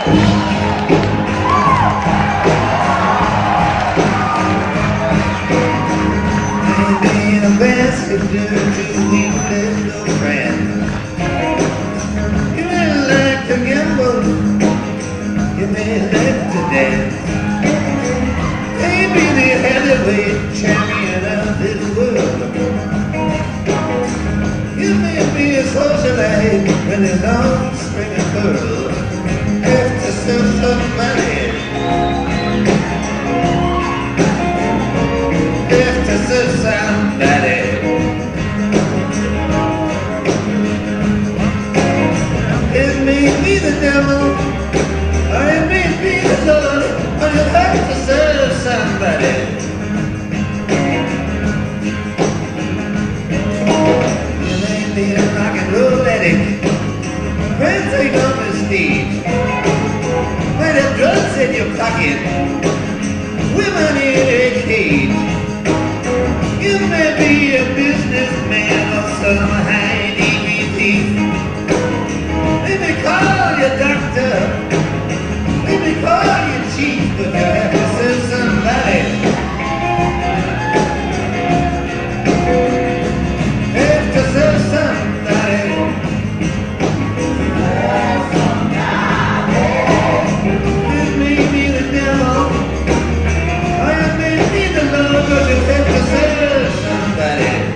Maybe the best to do to be little friend. You may like to gamble, you may like to dance. Maybe the heavyweight champion of this world. You may be a socialite with a long string of pearls. Have to serve somebody. Have to serve somebody. It may be the devil, or it may be the Lord, or you'll have to serve somebody. You may be a rock and roll addict, prancing on the stage, with the drugs in your pocket, women in a cage. You may be a businessman or some high-degree thief. Maybe call your doctor, maybe call your chief, but you have to serve somebody. Have to serve somebody. It may be the devil, or it may be the Lord, but you have to serve somebody.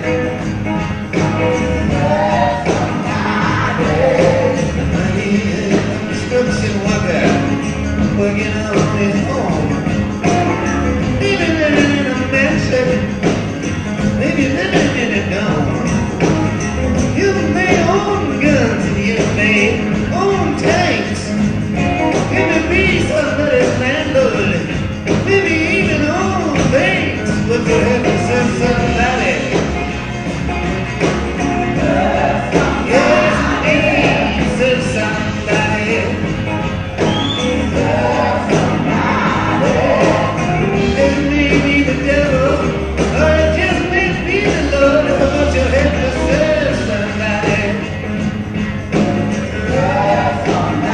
Construction worker working on his home, maybe living in a mansion, maybe living in a dome. You may own guns and you may own tanks. You may be somebody's landlord, maybe even own banks, but you have to serve somebody. Yes, indeed, serve somebody. It may be the devil, or it just may be the Lord, but you have to serve somebody. Serve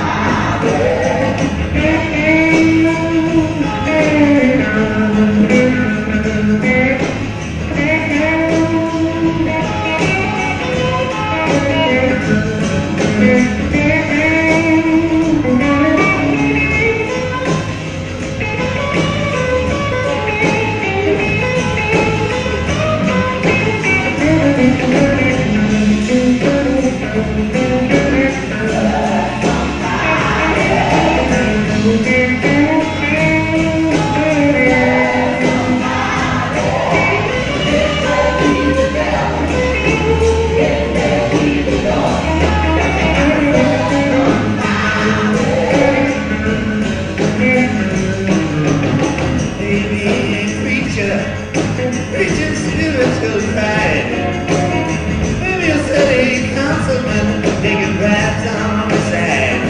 preaching spiritual pride. Maybe a city councilman taking bribes on the side.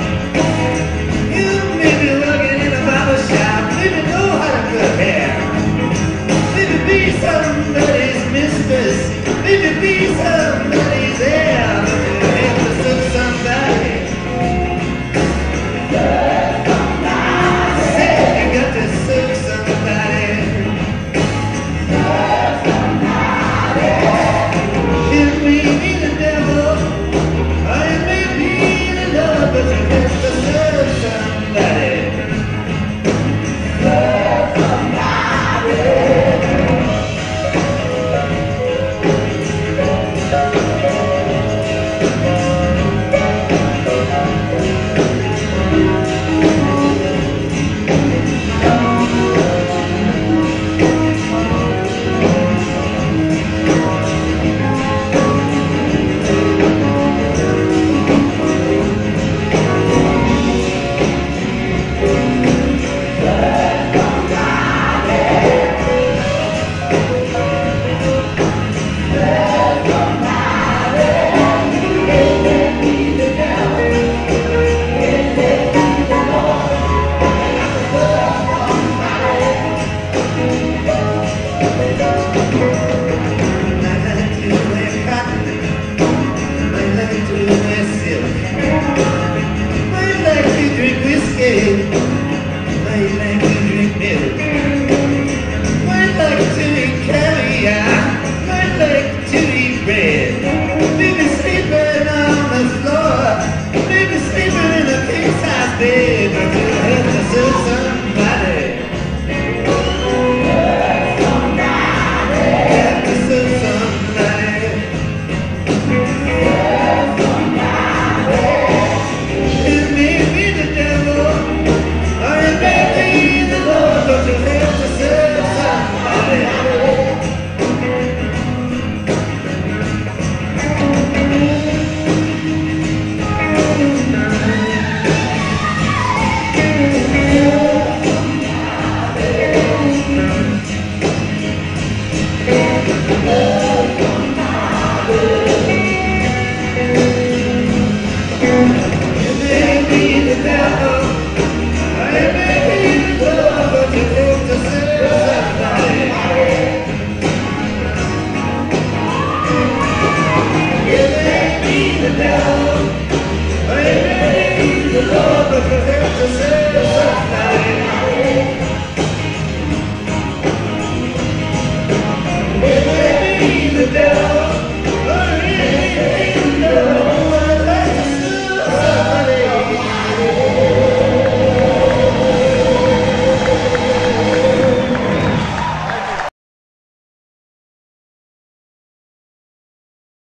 You may be working in a barber shop, maybe know how to cut hair. Maybe be somebody's mistress, maybe be somebody's heir. But you have to serve somebody. Say you got to serve somebody. It may be the devil, or it may be the Lord, but you have to serve somebody.